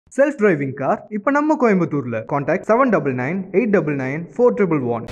Self driving car இப்போ நம்ம கோயம்புத்தூர்ல. கான்டாக்ட் 7998994111.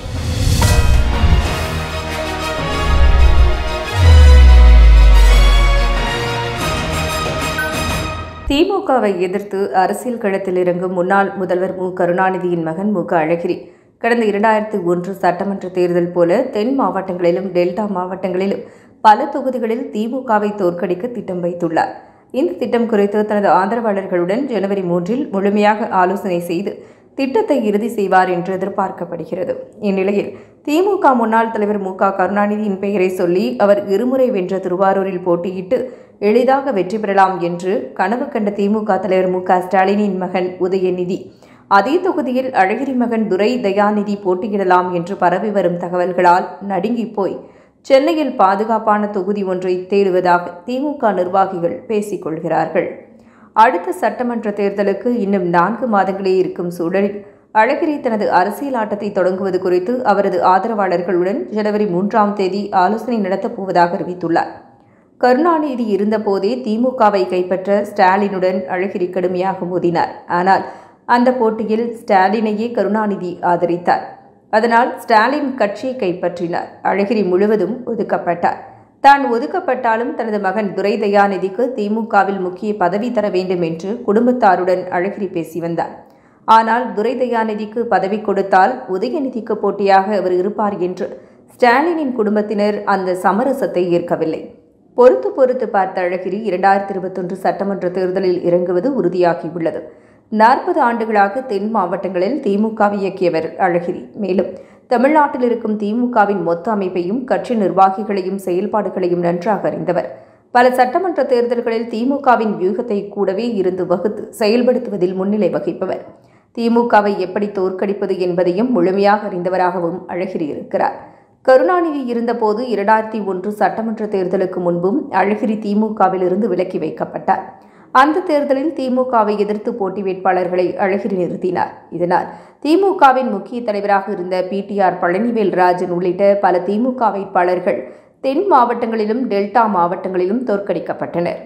திமுகவை எதிர்த்து அரசியல் களத்தில் இறங்கும் முன்னாள் முதல்வர் மு கருணாநிதியின் மகன் மு அழகிரி கடந்த 2001 சட்டமன்ற தேர்தல் போல தென் மாவட்டங்களிலும் டெல்டா மாவட்டங்களிலும் பல தொகுதிகளில் திமுகவை தோற்கடிக்க திட்டம் வைத்துள்ளார். இந்த திட்டம் குறித்து தனது ஆதரவாளர்களுடன் ஜனவரி 3 முழுமையாக ஆலோசனை செய்து திட்டத்தை இறுதி செய்வார் என்று எதிர்பார்க்கப்படுகிறது. இந்நிலையில் திமுக முன்னாள் தலைவர் மு கருணாநிதியின் பெயரை சொல்லி அவர் இருமுறை வென்ற திருவாரூரில் போட்டியிட்டு எளிதாக வெற்றி பெறலாம் என்று கனவு கண்ட திமுக தலைவர் மு ஸ்டாலினின் மகன் உதயநிதி அதே தொகுதியில் அழகிரி மகன் துரை தயாநிதி போட்டியிடலாம் என்று பரவி வரும் தகவல்களால் நடுங்கி போய் சென்னையில் பாதுகாப்பான தொகுதி ஒன்றை தேடுவதாக திமுக நிர்வாகிகள் பேசிக் கொள்கிறார்கள். அடுத்த சட்டமன்ற தேர்தலுக்கு இன்னும் 4 மாதங்களே இருக்கும் சூழலில் அழகிரி தனது அரசியல் ஆட்டத்தை தொடங்குவது குறித்து அவரது ஆதரவாளர்களுடன் ஜனவரி 3 ஆலோசனை நடத்தப் போவதாக அறிவித்துள்ளார். கருணாநிதி இருந்தபோதே திமுகவை கைப்பற்ற ஸ்டாலினுடன் அழகிரி கடுமையாக மோதினார். ஆனால் அந்த போட்டியில் ஸ்டாலினையே கருணாநிதி ஆதரித்தார். அதனால் ஸ்டாலின் கட்சியை கைப்பற்றினார். அழகிரி முழுவதும் ஒதுக்கப்பட்டார். தான் ஒதுக்கப்பட்டாலும் தனது மகன் துரை தயாநிதிக்கு திமுகவில் முக்கிய பதவி தர வேண்டும் என்று குடும்பத்தாருடன் அழகிரி பேசி வந்தார். ஆனால் துரை தயாநிதிக்கு பதவி கொடுத்தால் உதயநிதிக்கு போட்டியாக அவர் இருப்பார் என்று ஸ்டாலினின் குடும்பத்தினர் அந்த சமரசத்தை ஏற்கவில்லை. பொறுத்து பார்த்த அழகிரி 2021 சட்டமன்ற தேர்தலில் இறங்குவது உறுதியாகியுள்ளது. 40 ஆண்டுகளாக தென் மாவட்டங்களில் திமுகவை இயக்கியவர் அழகிரி. மேலும் தமிழ்நாட்டில் இருக்கும் திமுகவின் மொத்த அமைப்பையும் கட்சி நிர்வாகிகளையும் செயல்பாடுகளையும் நன்றாக அறிந்தவர். பல சட்டமன்ற தேர்தல்களில் திமுகவின் வியூகத்தை கூடவே இருந்து வகுத்து செயல்படுத்துவதில் முன்னிலை வகிப்பவர். திமுகவை எப்படி தோற்கடிப்பது என்பதையும் முழுமையாக அறிந்தவராகவும் அழகிரி இருக்கிறார். கருணாநிதி இருந்தபோது 2001 சட்டமன்ற தேர்தலுக்கு முன்பும் அழகிரி திமுகவில் இருந்து விலக்கி வைக்கப்பட்டார். அந்த தேர்தலில் திமுகவை எதிர்த்து போட்டி வேட்பாளர்களை அழகிரி நிறுத்தினார். இதனால் திமுகவின் முக்கிய தலைவராக இருந்த PTR பழனிவேல் ராஜன் உள்ளிட்ட பல திமுக வேட்பாளர்கள் தென் மாவட்டங்களிலும் டெல்டா மாவட்டங்களிலும் தோற்கடிக்கப்பட்டனர்.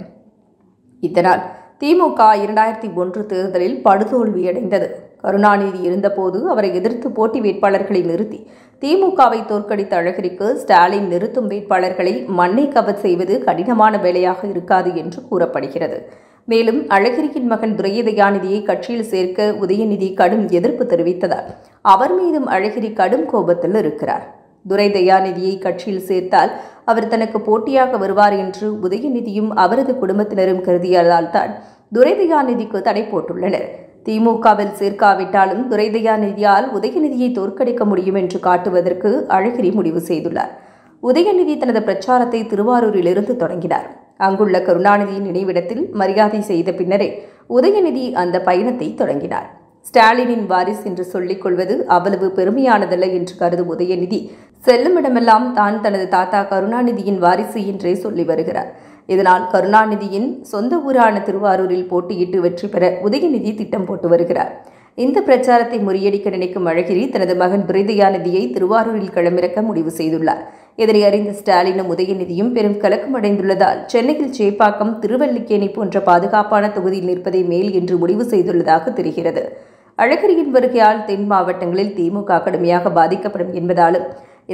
இதனால் திமுக 2001 தேர்தலில் படுதோல்வியடைந்தது. கருணாநிதி இருந்தபோது அவரை எதிர்த்து போட்டி வேட்பாளர்களை நிறுத்தி திமுகவை தோற்கடித்த அழகிரிக்கு ஸ்டாலின் நிறுத்தும் வேட்பாளர்களை மண்ணை கவர் செய்வது கடினமான வேலையாக இருக்காது என்று கூறப்படுகிறது. மேலும் அழகிரியின் மகன் துரை தயாநிதியை கட்சியில் சேர்க்க உதயநிதி கடும் எதிர்ப்பு தெரிவித்ததால் அவர் மீதும் அழகிரி கடும் கோபத்தில் இருக்கிறார். துரை தயாநிதியை கட்சியில் சேர்த்தால் அவர் தனக்கு போட்டியாக வருவார் என்று உதயநிதியும் அவரது குடும்பத்தினரும் கருதியதால் தான் துரை தயாநிதிக்கு தடை போட்டுள்ளனர். திமுகவில் சேர்க்காவிட்டாலும் துரை தயாநிதியால் உதயநிதியை தோற்கடிக்க முடியும் என்று காட்டுவதற்கு அழகிரி முடிவு செய்துள்ளார். உதயநிதி தனது பிரச்சாரத்தை திருவாரூரிலிருந்து தொடங்கினார். அங்குள்ள கருணாநிதியின் நினைவிடத்தில் மரியாதை செய்த பின்னரே உதயநிதி அந்த பயணத்தை தொடங்கினார். ஸ்டாலினின் வாரிஸ் என்று சொல்லிக் கொள்வது அவ்வளவு பெருமையானதல்ல என்று கருதும் உதயநிதி செல்லுமிடமெல்லாம் தான் தனது தாத்தா கருணாநிதியின் வாரிசு என்றே சொல்லி வருகிறார். இதனால் கருணாநிதியின் சொந்த ஊரான திருவாரூரில் போட்டியிட்டு வெற்றி பெற உதயநிதி திட்டம் போட்டு வருகிறார். இந்த பிரச்சாரத்தை முறியடிக்க நினைக்கும் அழகிரி தனது மகன் துரை தயாநிதியை திருவாரூரில் களமிறக்க முடிவு செய்துள்ளார். இதனை அறிந்த ஸ்டாலினும் உதயநிதியும் பெரும் கலக்கம் அடைந்துள்ளதால் சென்னையில் சேப்பாக்கம், திருவல்லிக்கேணி போன்ற பாதுகாப்பான தொகுதியில் நிற்பதை மேல் என்று முடிவு செய்துள்ளதாக தெரிகிறது. அழகிரியின் வருகையால் தென் மாவட்டங்களில் திமுக கடுமையாக பாதிக்கப்படும் என்பதாலும்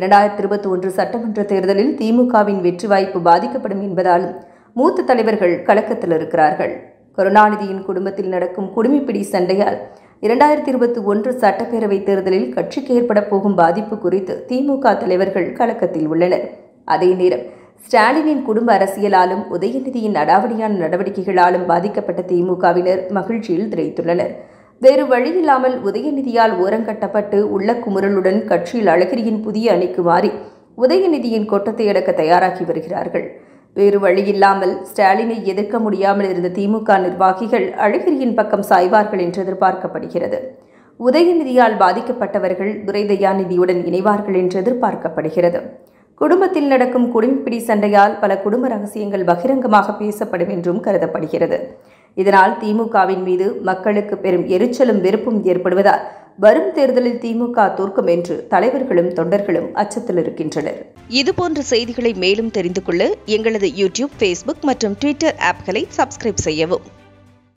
2021 சட்டமன்ற தேர்தலில் திமுகவின் வெற்றி வாய்ப்பு பாதிக்கப்படும் என்பதாலும் மூத்த தலைவர்கள் கலக்கத்தில் இருக்கிறார்கள். கருணாநிதியின் குடும்பத்தில் நடக்கும் குடிமிப்பிடி சண்டையால் 2021 சட்டப்பேரவைத் தேர்தலில் கட்சிக்கு ஏற்பட போகும் பாதிப்பு குறித்து திமுக தலைவர்கள் கலக்கத்தில் உள்ளனர். அதே நேரம் ஸ்டாலினின் குடும்ப அரசியலாலும் உதயநிதியின் அடாவடியான நடவடிக்கைகளாலும் பாதிக்கப்பட்ட திமுகவினர் மகிழ்ச்சியில் திளைத்துள்ளனர். வேறு வழியில்லாமல் உதயநிதியால் ஓரங்கட்டப்பட்டு உள்ள குமுறலுடன் கட்சியில் அழகிரியின் புதிய அணிக்கு மாறி உதயநிதியின் கொட்டத்தை அடக்க தயாராகி வருகிறார்கள். வேறு வழியில்லாமல் ஸ்டாலினை எதிர்க்க முடியாமல் இருந்த திமுக நிர்வாகிகள் அழகிரியின் பக்கம் சாய்வார்கள் என்று எதிர்பார்க்கப்படுகிறது. உதயநிதியால் பாதிக்கப்பட்டவர்கள் துரை தயாநிதியுடன் இணைவார்கள் என்று எதிர்பார்க்கப்படுகிறது. குடும்பத்தில் நடக்கும் குடிமிப்பிடி சண்டையால் பல குடும்ப ரகசியங்கள் பகிரங்கமாக பேசப்படும் என்றும் கருதப்படுகிறது. இதனால் திமுகவின் மீது மக்களுக்கு பெரும் எரிச்சலும் வெறுப்பும் ஏற்படுவதால் வரும் தேர்தலில் திமுக தோற்கும் என்று தலைவர்களும் தொண்டர்களும் அச்சத்தில் இருக்கின்றனர். இதுபோன்ற செய்திகளை மேலும் தெரிந்து கொள்ள எங்களது யூடியூப், ஃபேஸ்புக் மற்றும் ட்விட்டர் ஆப்களை சப்ஸ்கிரைப் செய்யவும்.